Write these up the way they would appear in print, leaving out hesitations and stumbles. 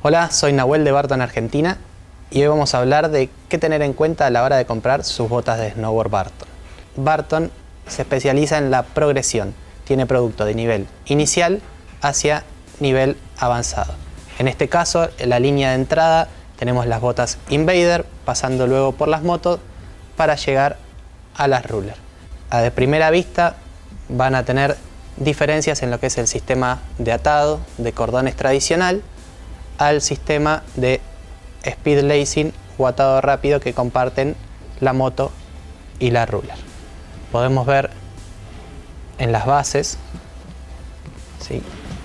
Hola, soy Nahuel de Barton, Argentina, y hoy vamos a hablar de qué tener en cuenta a la hora de comprar sus botas de snowboard Barton. Barton se especializa en la progresión, tiene producto de nivel inicial hacia nivel avanzado. En este caso, en la línea de entrada tenemos las botas Invader, pasando luego por las motos para llegar a las Ruller. De primera vista van a tener diferencias en lo que es el sistema de atado de cordones tradicional al sistema de speed lacing o atado rápido que comparten la moto y la Ruller. Podemos ver en las bases, ¿sí?,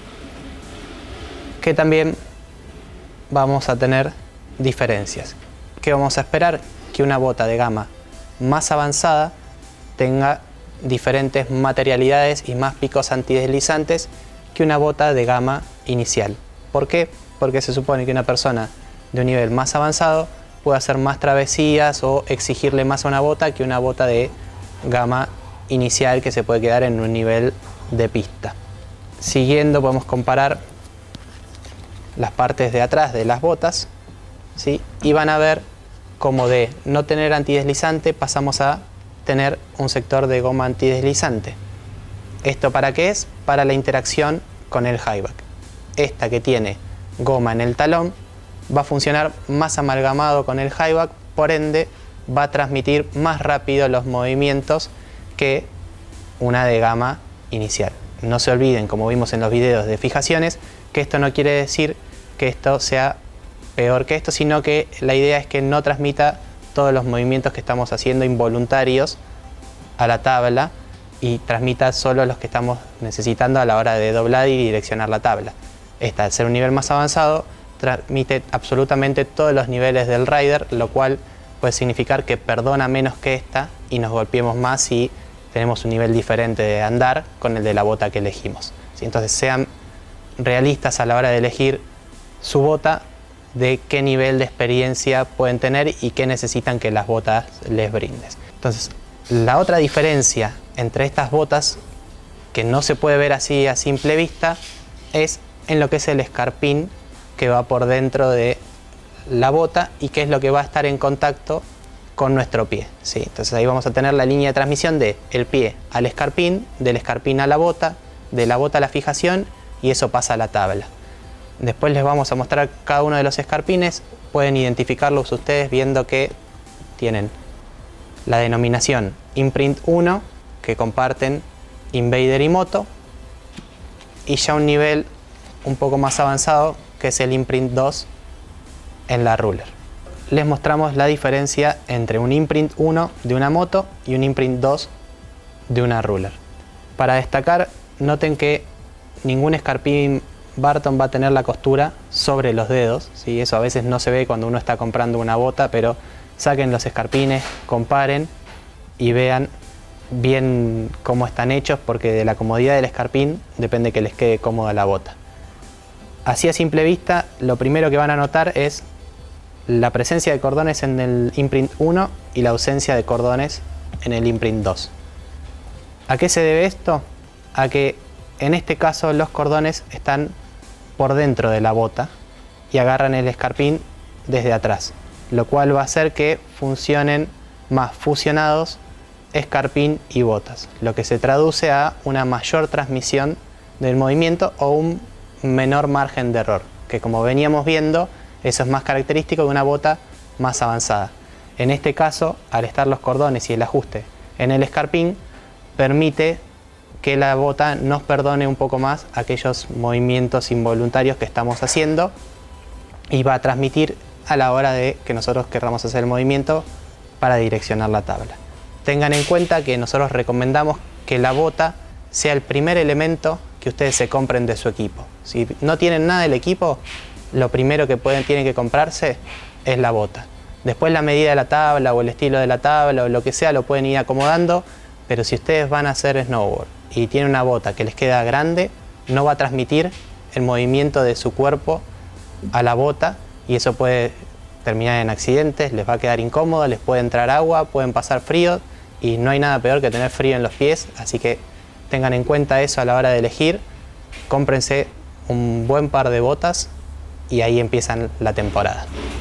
que también vamos a tener diferencias. ¿Qué vamos a esperar? Que una bota de gama más avanzada tenga diferentes materialidades y más picos antideslizantes que una bota de gama inicial. ¿Por qué? Porque se supone que una persona de un nivel más avanzado puede hacer más travesías o exigirle más a una bota que una bota de gama inicial que se puede quedar en un nivel de pista. Siguiendo, podemos comparar las partes de atrás de las botas, ¿sí?, y van a ver cómo de no tener antideslizante pasamos a tener un sector de goma antideslizante. ¿Esto para qué es? Para la interacción con el highback. Esta que tiene goma en el talón va a funcionar más amalgamado con el highback, por ende va a transmitir más rápido los movimientos que una de gama inicial. No se olviden, como vimos en los videos de fijaciones, que esto no quiere decir que esto sea peor que esto, sino que la idea es que no transmita todos los movimientos que estamos haciendo involuntarios a la tabla y transmita solo los que estamos necesitando a la hora de doblar y direccionar la tabla. Esta, al ser un nivel más avanzado, transmite absolutamente todos los niveles del rider, lo cual puede significar que perdona menos que esta y nos golpeemos más si tenemos un nivel diferente de andar con el de la bota que elegimos. ¿Sí? Entonces sean realistas a la hora de elegir su bota, de qué nivel de experiencia pueden tener y qué necesitan que las botas les brinden. Entonces, la otra diferencia entre estas botas, que no se puede ver así a simple vista, es en lo que es el escarpín que va por dentro de la bota y que es lo que va a estar en contacto con nuestro pie, ¿sí? Entonces ahí vamos a tener la línea de transmisión de el pie al escarpín, del escarpín a la bota, de la bota a la fijación, y eso pasa a la tabla. Después les vamos a mostrar cada uno de los escarpines. Pueden identificarlos ustedes viendo que tienen la denominación Imprint 1, que comparten Invader y Moto, y ya un nivel un poco más avanzado que es el Imprint 2 en la Ruller. Les mostramos la diferencia entre un Imprint 1 de una moto y un Imprint 2 de una Ruller. Para destacar, noten que ningún escarpín Barton va a tener la costura sobre los dedos, ¿sí? Eso a veces no se ve cuando uno está comprando una bota, pero saquen los escarpines, comparen y vean bien cómo están hechos, porque de la comodidad del escarpín depende que les quede cómoda la bota. Así a simple vista, lo primero que van a notar es la presencia de cordones en el Imprint 1 y la ausencia de cordones en el Imprint 2. ¿A qué se debe esto? A que en este caso los cordones están por dentro de la bota y agarran el escarpín desde atrás, lo cual va a hacer que funcionen más fusionados escarpín y botas, lo que se traduce a una mayor transmisión del movimiento o un menor margen de error, que como veníamos viendo, eso es más característico de una bota más avanzada. En este caso, al estar los cordones y el ajuste en el escarpín, permite que la bota nos perdone un poco más aquellos movimientos involuntarios que estamos haciendo y va a transmitir a la hora de que nosotros querramos hacer el movimiento para direccionar la tabla. Tengan en cuenta que nosotros recomendamos que la bota sea el primer elemento que ustedes se compren de su equipo. Si no tienen nada del equipo, lo primero que tienen que comprarse es la bota. Después la medida de la tabla o el estilo de la tabla o lo que sea lo pueden ir acomodando, pero si ustedes van a hacer snowboard y tienen una bota que les queda grande, no va a transmitir el movimiento de su cuerpo a la bota y eso puede terminar en accidentes, les va a quedar incómodo, les puede entrar agua, pueden pasar frío y no hay nada peor que tener frío en los pies, así que tengan en cuenta eso a la hora de elegir. Cómprense un buen par de botas y ahí empiezan la temporada.